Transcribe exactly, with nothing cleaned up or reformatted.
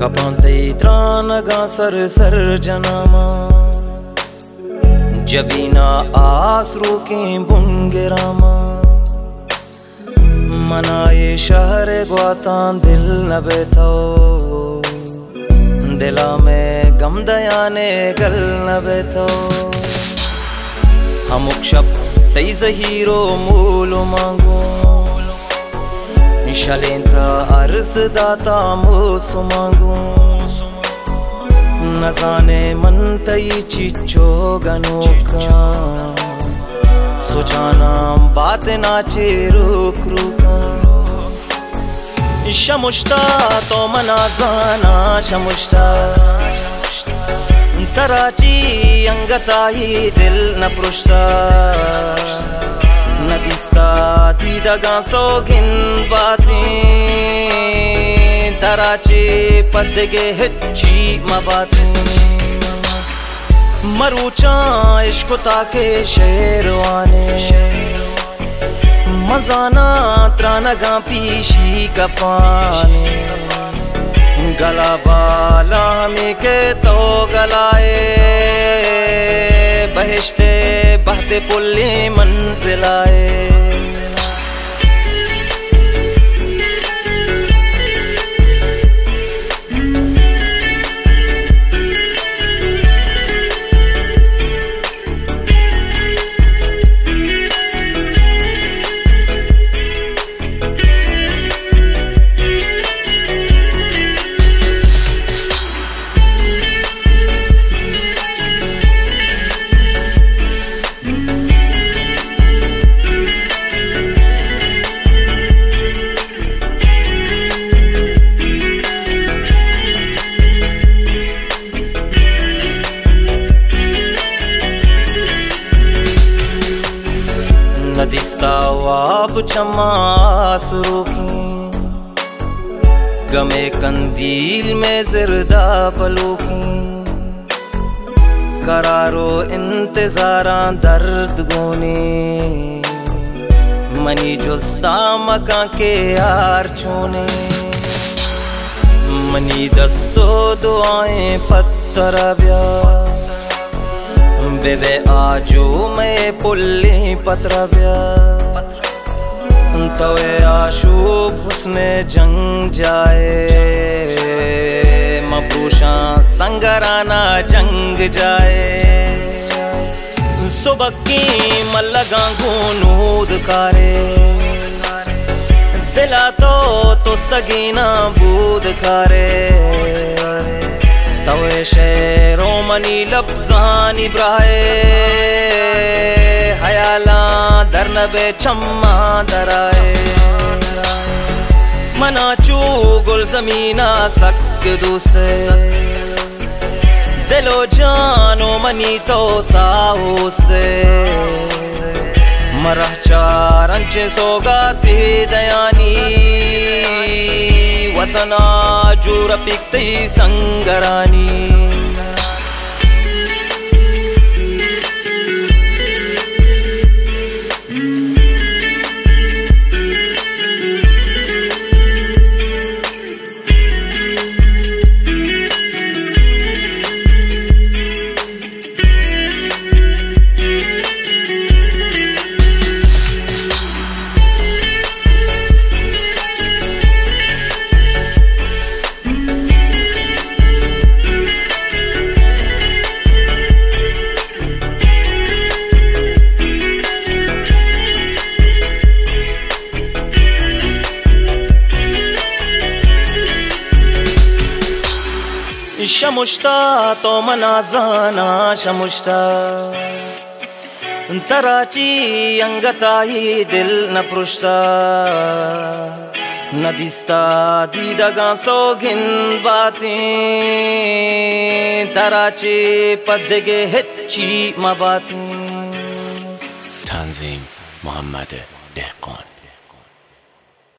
कपांते त्रानगा sir sir जनामा जबीना आसरू के बुंगेरामा मनाए शहर ग्वातान दिल न बेथो दिला में गम दयाने गल न बेथो हम शब तेज हीरो मूलो मांगो शलेंद्र अर्ज दाता मुसु मांगो न जाने मन तई चिचो गनोका सोचाना बात नाचे रुक रुका शमुश्ता तो मना जाना शमुश्ता तराची अंगताही दिल न पृष्ठा नदिस्ता दीदगा सोगिन बातें तराची पदगे हिच्ची मबातें मरूचा इश्क ताके शेरवाने मजाना त्रानगा पीशी कपाने गला बाला में के तो गलाए बहिश्ते बहते पुल्ले मंजिलाए नदिस्ता वाब चमास रोकी गमे कंदील में जिरदा पलोकी करारो इंतजारा दर्द गोने मनी जुस्ता मका के यार छोने मनी दसो दुआएं पत्थर ब्या बेबे आजो मैं पुल्ली पत्रव्या तवे आशूब हुस्ने जंग जाए मबूशा संगराना जंग जाए सुबकी मल्लगा गुनूद कारे दिला तो तो सगीना बूद कारे तवे शेरो मनी लफ्जानी ब्राए हयाला दरनबे चम्मा दराए मनाचू गुल जमीना सक दूसरे दिलो जानो मनी तो साहो से मरह चारंचे सोगाती दयानी वतना जूर पिकती संगरानी शमुश्ता तो मनाजाना शमुश्ता तराची अंगताही दिल न पृष्ठा नदिस्ता दीदगा सोगिन बातें तराची पदगे हिच्ची मबातें तंजीम मोहम्मद दहकान।